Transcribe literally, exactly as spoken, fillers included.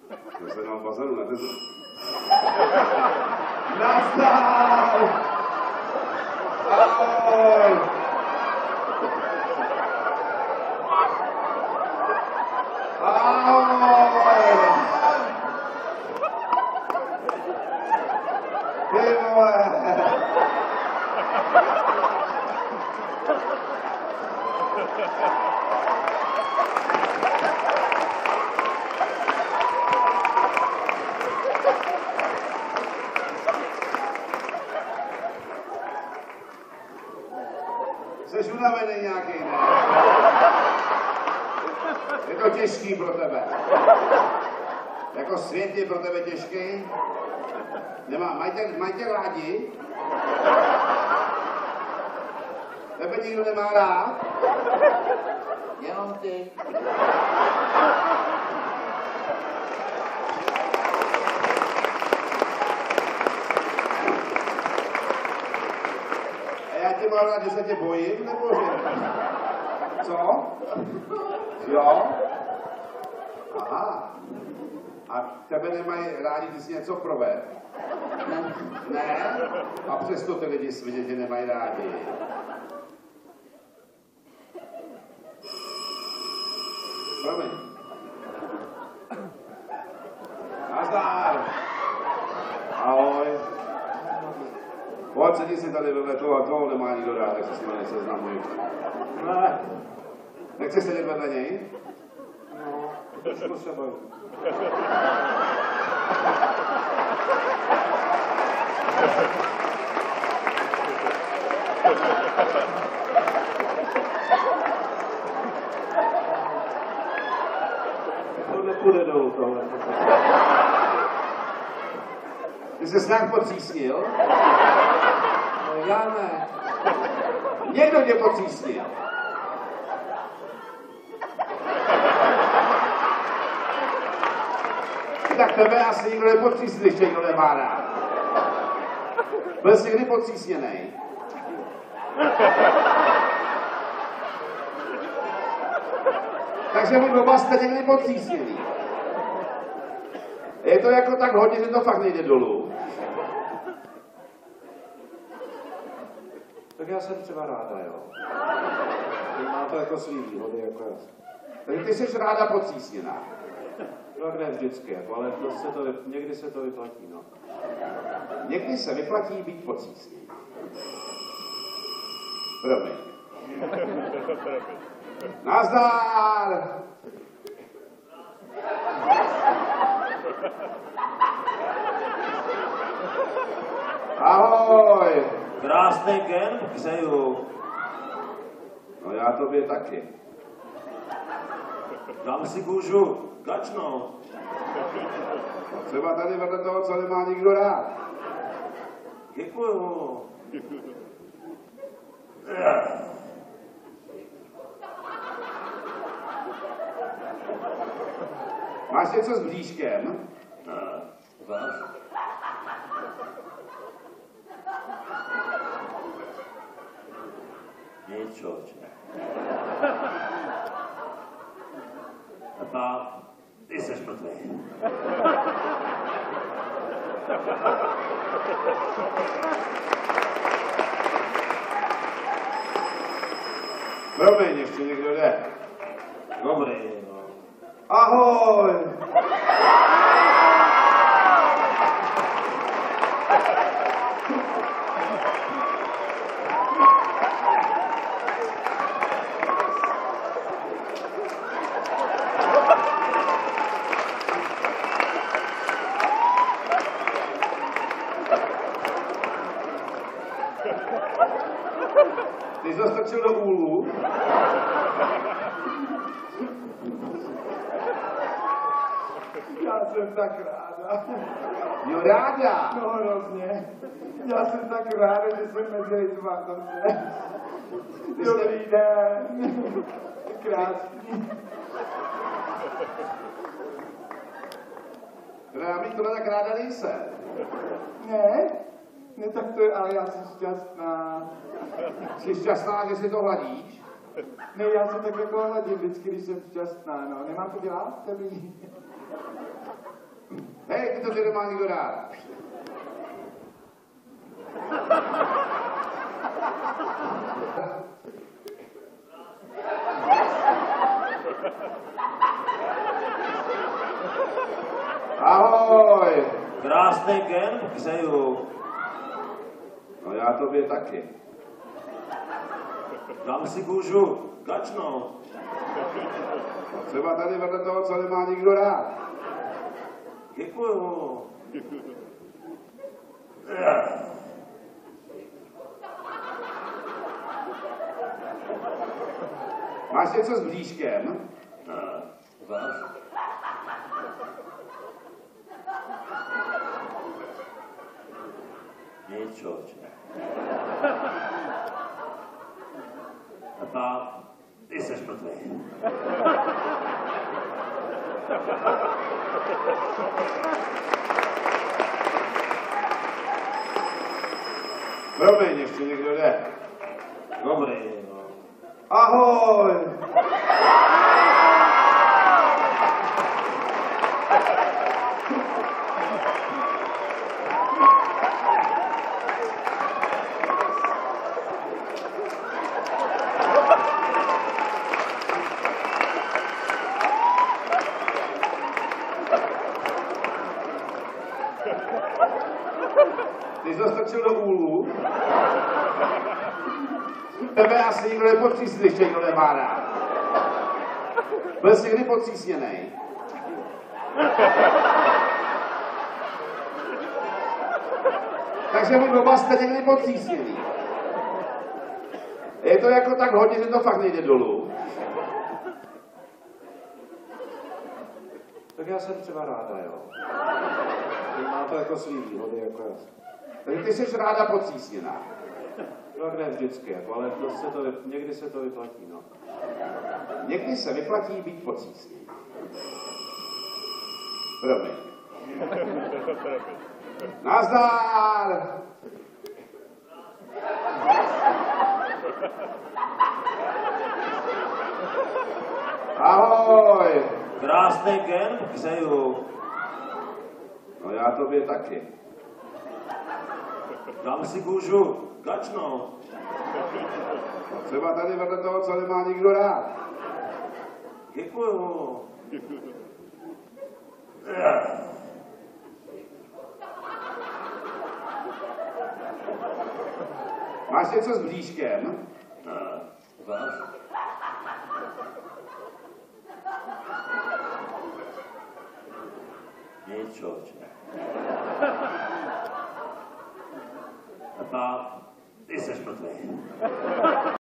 Já se dám bazaru na tezu. Nastav! Ahoj! Ahoj! Ty vole! Jsi unavený nějaký, ne? Je to těžký pro tebe. Jako svět je pro tebe těžký? Nemá, mají tě, mají tě rádi? Tebe nikdo nemá rád? Jenom ty. Já tě mám rád, že se tě bojím, nebo že? Co? Jo? Aha. A tebe nemají rádi, ty jsi něco proved? Ne. Ne? A přesto ty lidi světě tě nemají rádi. Promiň. Nazdar. Ahoj. Pojď, sedí si tady vedle toho a toho nemá nikdo rád, tak se s ním neseznamuji. Ne. Nechceš sedět vedle něj? No, trošku se bojím. To nepůjde dolů tohle. Ty jsi snad potřísnil? No já ne. Někdo tě potřísnil. Tak tebe asi nikdo nepotřísnil, když tě nikdo nemá rád. Byl jsi kdy potřísněnej? Takže vy oba jste někdy potřísněný. Je to jako tak hodně, že to fakt nejde dolů. Tak já jsem třeba ráda, jo. Má to jako svý výhody, jako já. Takže ty jsi ráda potřísněná. Tak ne vždycky, jako, ale to se to, někdy se to vyplatí, no. Někdy se vyplatí být potřísněný. Promiň. Nazdar! Ahoj! Krásný kemp, přeju. No já tobě taky. Dám si kůžu gačnou. No třeba tady vedle toho, co nemá nikdo rád. Děkuju. Máš něco s bříškem? Ne, váš? Nic, člověče. A pá, ty seš mrtvý. Promiň, ještě někdo jde. Dobrý, no. Ahoj! Ty jsi zastrčil do úlu. Já jsem tak ráda. Jo, ráda. No hrozně. Já jsem tak ráda, že jsem mezi lidma dobře. Dobrý den. Krásný. Já bych tohle tak ráda nejsem. Ne? Ne, tak to je, ale já jsem šťastná. Jsi šťastná, že si to hladíš? Ne, já se tak jako hladím vždycky, když jsem šťastná, no. Nemám to dělat? Dobrý. Hej, ty to tě nemá nikdo rád. Ahoj! Krásný gen, Kseju. No já tobě taky. Dám si kůžu, gačnou. No třeba tady vedle toho, co nemá nikdo rád. Děkuju. Máš něco s blížkem? Ne, váš? Nic, člověče. A ta, ty seš mrtvý. Promiň, ještě někdo jde. Dobrý, no. Ahoj! Ty jsi zastrčil do úlu. Tebe asi nikdo nepodřísl, když tě nikdo nemá rád. Byl jsi kdy podřísněnej? Takže my oba jste někdy podřísněný. Je to jako tak hodně, že to fakt nejde dolů. Tak já jsem třeba ráda, jo. Ty má to jako svý výhody, jako já. Takže ty jsi ráda podřísněná. No, ne vždycky, jako, ale to se to, někdy se to vyplatí, no. Někdy se vyplatí být podřísněný. Promiň. Nazdar! Ahoj! Krásný gen, Kseju. No já tobě taky. Dám si kůžu, gačnou. No třeba tady vedle toho, co nemá nikdo rád. Děkuju. Máš něco s blížkem? Ne, váš? Nic, člověče. A ta, ty seš mrtvý.